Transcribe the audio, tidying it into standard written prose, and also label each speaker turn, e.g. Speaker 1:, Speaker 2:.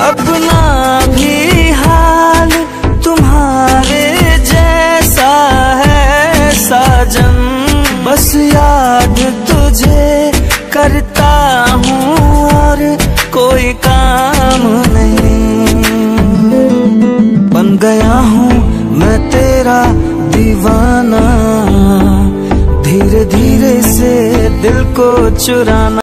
Speaker 1: अपना भी हाल तुम्हारे जैसा है साजन, बस याद तुझे करता हूँ और कोई काम नहीं। बन गया हूँ मैं तेरा दीवाना, धीरे धीरे से दिल को चुराना।